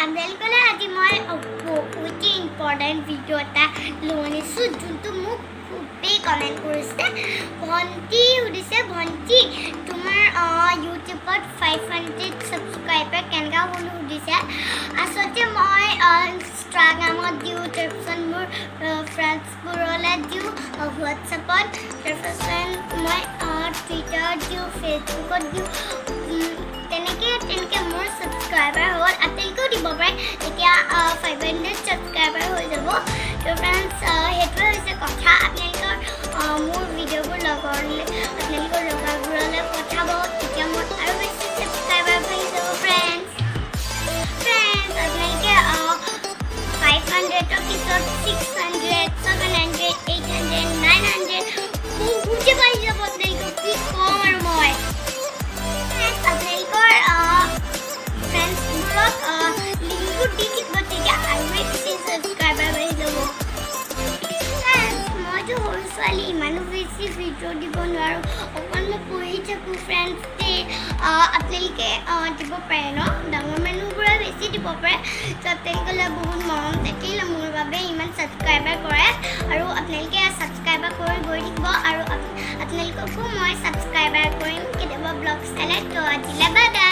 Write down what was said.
আপোনালোকলৈ আজি মই অতি ইম্পৰ্টেণ্ট ভিডিঅ' এটা লৈ আনিছোঁ যোনটো মোক খুবেই কমেণ্ট কৰিছে ভণ্টি সুধিছে ভণ্টি তোমাৰ ইউটিউবত 500 ছাবস্ক্ৰাইবাৰ কেনেকৈ হ'ল সুধিছে আচলতে মই ইনষ্টাগ্ৰামত দিওঁ তাৰপিছত মোৰ ফ্ৰেণ্ডছবোৰলৈ দিওঁ হোৱাটছএপত তাৰপিছত মই টুইটাৰত দিওঁ ফেচবুকত দিওঁ তেনেকৈ মোৰ ছাবস্ক্ৰাইবাৰ হ'ল আপোনালোকেও দিব পাৰে এতিয়া 500 ছাবস্ক্ৰাইবাৰ হৈ যাব তো ফ্ৰেণ্ডছ সেইটোৱে হৈছে কথা আপোনালোকৰ মোৰ ভিডিঅ'বোৰ আপোনালোকৰ লগৰবোৰলৈ পঠাব তেতিয়া মোৰ আৰু বেছি ছাবস্ক্ৰাইবাৰ বাঢ়ি যাব ফ্ৰেণ্ডছ আপোনালোকে 500ৰ পিছত 600 700 800 900 বহুতে বাঢ়ি যাব আপোনালোকক কি ক'ম আৰু মই আপোনালোকৰ ফ্ৰেণ্ডছবোৰক লিংকটো দি দিব তেতিয়া আৰু বেছি ছাবস্ক্ৰাইবাৰ বাঢ়ি যাব মইতো সৰু ছোৱালী ইমানো বেছি ভিডিঅ' দিব নোৱাৰোঁ অকণ মই পঢ়ি থাকোঁ ফ্ৰেণ্ডছ দেই আপোনালোকে দিব পাৰে ন ডাঙৰ মানুহবোৰে বেছি দিব পাৰে তো আপোনালোকলৈ বহুত মৰম থাকিল মোৰ বাবে ইমান ছাবস্ক্ৰাইবাৰ কৰে আৰু আপোনালোকে ছাবস্ক্ৰাইবাৰ কৰি গৈ থাকিব আৰু আপোনালোককো মই ছাবস্ক্ৰাইবাৰ কৰিম কেতিয়াবা ব্লগ চালে তো আজিলৈ বাই।